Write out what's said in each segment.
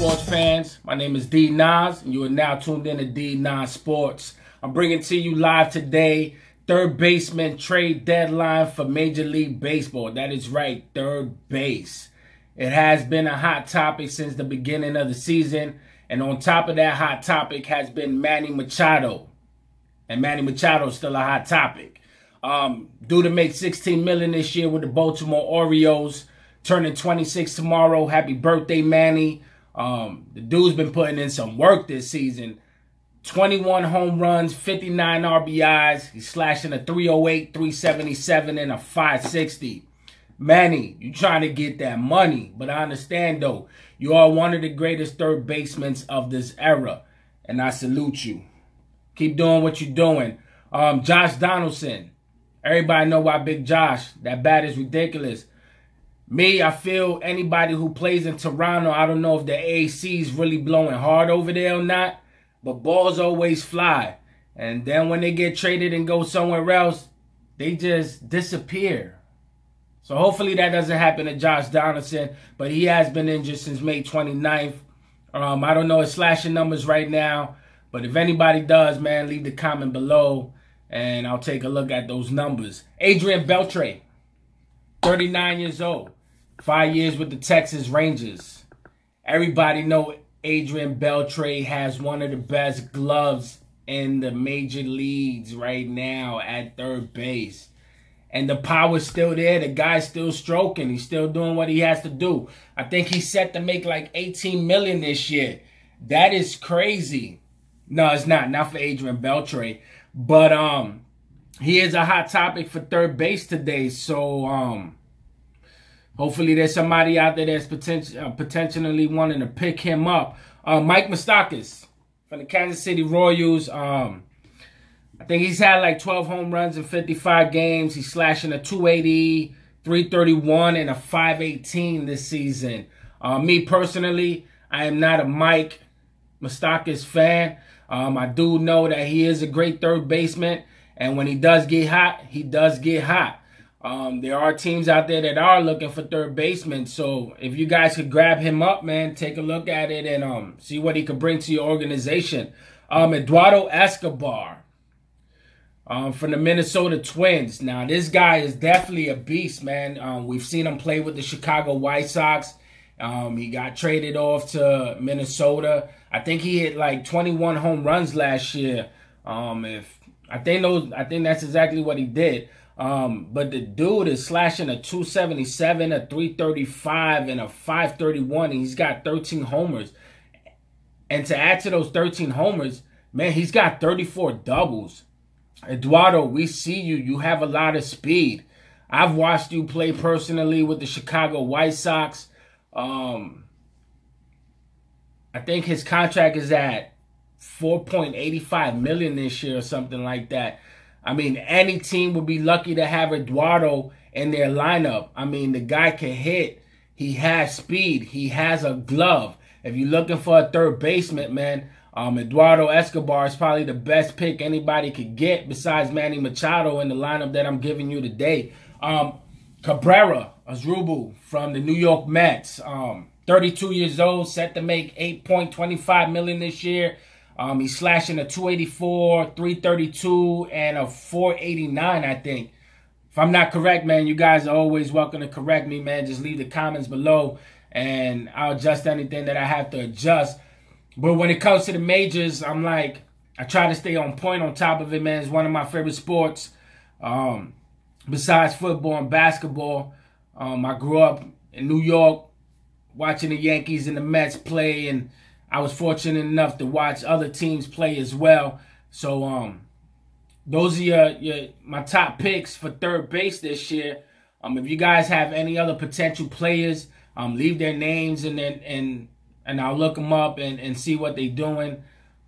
sports fans? My name is D Nas, and you are now tuned in to D Nas Sports. I'm bringing to you live today, third baseman trade deadline for Major League Baseball. That is right, third base. It has been a hot topic since the beginning of the season, and on top of that hot topic has been Manny Machado. And Manny Machado is still a hot topic. Due to make $16 million this year with the Baltimore Orioles, turning 26 tomorrow. Happy birthday, Manny. The dude's been putting in some work this season. 21 home runs, 59 RBIs. He's slashing a 308, 377, and a 560. Manny, you trying to get that money. But I understand, though, you are one of the greatest third basemen of this era. And I salute you. Keep doing what you're doing. Josh Donaldson. Everybody know why Big Josh. That bat is ridiculous. Me, I feel anybody who plays in Toronto, I don't know if the AC is really blowing hard over there or not, but balls always fly. And then when they get traded and go somewhere else, they just disappear. So hopefully that doesn't happen to Josh Donaldson, but he has been injured since May 29th. I don't know his slashing numbers right now, but if anybody does, man, leave the comment below, and I'll take a look at those numbers. Adrian Beltre, 39 years old. 5 years with the Texas Rangers. Everybody know Adrian Beltre has one of the best gloves in the major leagues right now at third base. And the power's still there. The guy's still stroking. He's still doing what he has to do. I think he's set to make like $18 million this year. That is crazy. No, it's not. Not for Adrian Beltre. But he is a hot topic for third base today. So hopefully there's somebody out there that's potentially wanting to pick him up. Mike Moustakas from the Kansas City Royals. I think he's had like 12 home runs in 55 games. He's slashing a 280, 331, and a 518 this season. Me personally, I am not a Mike Moustakas fan. I do know that he is a great third baseman. And when he does get hot, he does get hot. There are teams out there that are looking for third basemen. So if you guys could grab him up, man, take a look at it and see what he could bring to your organization. Eduardo Escobar from the Minnesota Twins. Now, this guy is definitely a beast, man. We've seen him play with the Chicago White Sox. He got traded off to Minnesota. I think he hit like 21 home runs last year. I think that's exactly what he did. But the dude is slashing a 277, a 335, and a 531. And he's got 13 homers. And to add to those 13 homers, man, he's got 34 doubles. Eduardo, we see you. You have a lot of speed. I've watched you play personally with the Chicago White Sox. I think his contract is at $4.85 million this year or something like that. I mean, any team would be lucky to have Eduardo in their lineup. I mean, the guy can hit. He has speed. He has a glove. If you're looking for a third baseman, man, Eduardo Escobar is probably the best pick anybody could get besides Manny Machado in the lineup that I'm giving you today. Cabrera Asdrubal from the New York Mets. 32 years old, set to make $8.25 million this year. He's slashing a 284, 332, and a 489, I think. If I'm not correct, man, you guys are always welcome to correct me, man. Just leave the comments below, and I'll adjust anything that I have to adjust. But when it comes to the majors, I try to stay on point, on top of it, man. It's one of my favorite sports. Besides football and basketball, I grew up in New York watching the Yankees and the Mets play, and I was fortunate enough to watch other teams play as well. So those are my top picks for third base this year. If you guys have any other potential players, leave their names and I'll look them up and see what they're doing.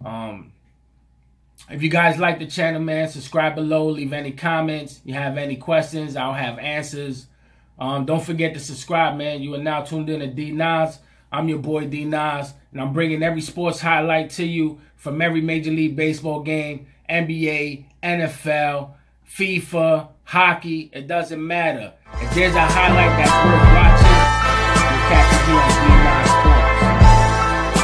If you guys like the channel, man, subscribe below. Leave any comments. You have any questions, I'll have answers. Don't forget to subscribe, man. You are now tuned in to D Nas. I'm your boy D Nas, and I'm bringing every sports highlight to you from every Major League Baseball game, NBA, NFL, FIFA, hockey. It doesn't matter. If there's a highlight that's worth watching, you'll catch it here on D Nas Sports.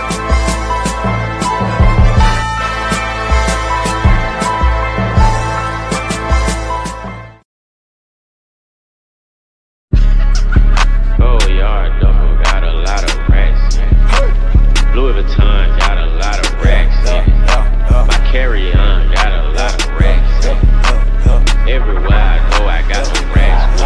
on got a lot of racks. My carry-on got a lot of racks. Everywhere I go, I got some racks.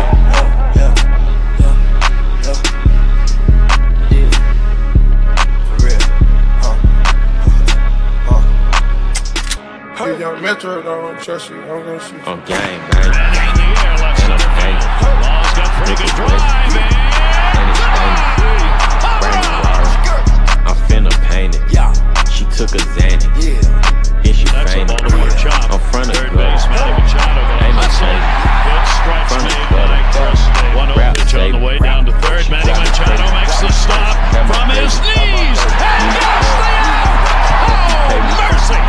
Hey, young Metro, don't trust you. I'm gonna shoot you. On game, man. And in the air, left And I'm center. painted. Law's got pretty good drive. And it's I'm finna paint it. She took a Xanax. And she That's a fainted. Baltimore chop. I'm front of Third the base, Manny Machado got Ain't no hustled. change. Good stretch Front of made the by Chris. 1-0 pitch on the way down to third. Manny Machado makes the stop from his knees. And gets the out. Oh, mercy.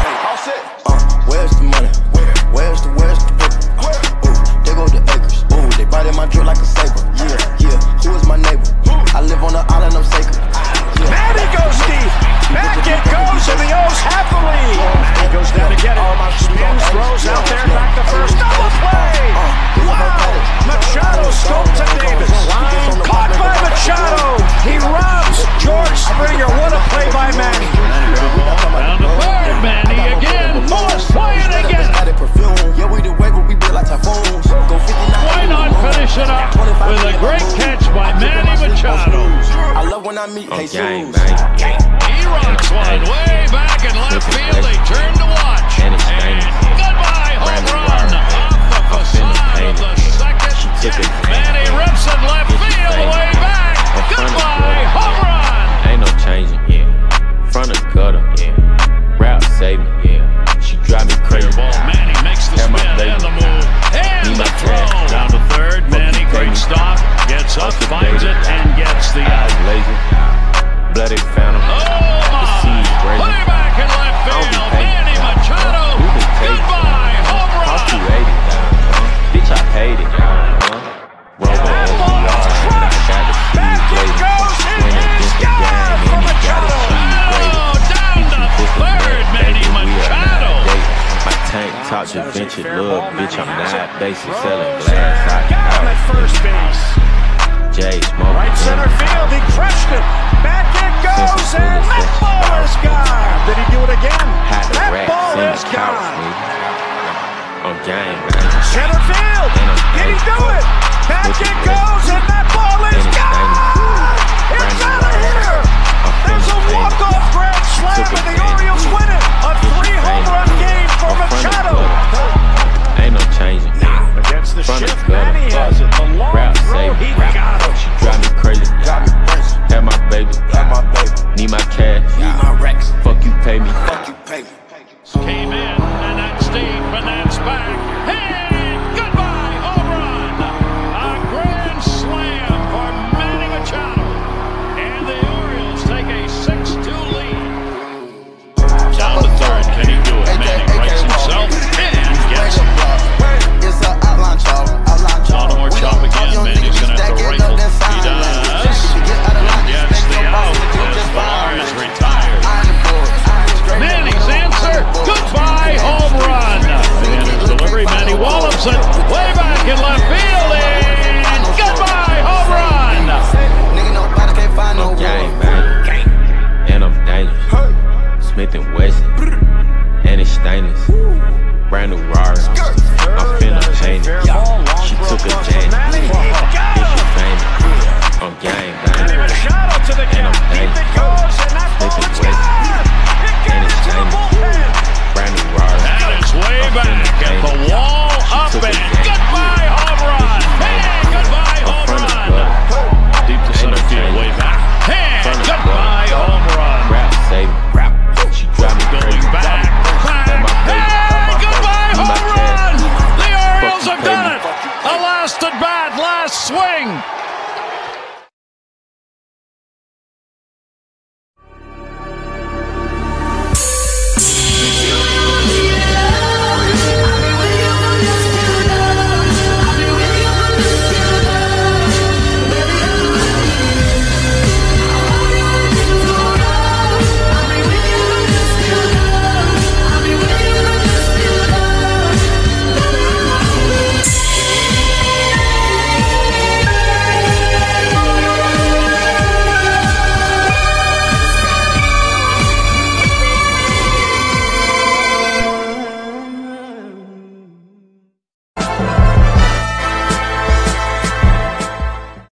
Where's the money? Where's the paper? Ooh, they go the acres. Ooh, they biting my drill like a saber. Yeah, who is my neighbor? I live on the island of sacred. Manny goes deep. Back it goes, and the O's have the lead. Manny goes down to get it. Spins, throws out there, back to first. Double play. Wow. Machado scopes to Davis. Caught by Machado. He robs George Springer. What a play by Manny. Down to third. Manny again. Moss playing again. Yeah, we the way, but we build like typhoons. Go 59. Why not finish it up with a great catch by Manny Machado? I love when I meet On game, Jesus. man. He rocks one way back in left field. They turn to watch. And it's And stainless. goodbye home run off the facade of the second took deck. it. Manny rips it left field way back. Goodbye home run. Ain't no changing, yeah. Front of the gutter, yeah. Route saving, yeah. She drive me crazy. Ball. Manny makes the Have my spin baby. and the move and Need the my throw. cash. Down to third. Manny, great stop. Gets up, finds it, and gets the out. Eyes lazy. Bloody phantom. Oh my! Put him back in left field. Manny Machado. Goodbye home Cost you run. 80, bitch, I paid it. Robo That ball is crushed. Back it goes. It is gone from Machado. Oh, down to third. Manny Machado. My tank top Da Vinci, little bitch, I'm not basic selling glass. Got him at first base. Jay smoking. Right center field. He crushed it. Back it goes, and that ball is gone. Did he do it again? That ball is gone. On game, man. Center field. Did he do it? Back it goes, and that ball is gone. It's out of here. There's a walk-off grand slam, and the Orioles win it. A 3-home run game for Machado. Ain't no changing. Against the Front of shift, the gutter. Manny has it. The long Route throw, saving. he got it. She drive me crazy. Got me crazy. Have my baby. Got my baby. Need my cash. Need my Rex. Fuck you, pay me. Fuck you, pay me. Came in, and that's deep, and that's back. And goodbye, home run. A grand slam for Manny Machado. And the Orioles take a 6-2 lead. Down to third, can he do it? Manny rights himself and gets it. It's an outline chop. Baltimore chop again. Manny's going to have to rifle. He does. And gets the out as Villar is retired. Manny's answer, goodbye home run. And his delivery, Manny wallops it way back in left field. And goodbye home run. Nigga, nobody can't find no Gang, game. man. And I'm dangerous. Smith and Wesson. And it's stainless. Brand new Rari. I'm finna paint it. She took a Janet.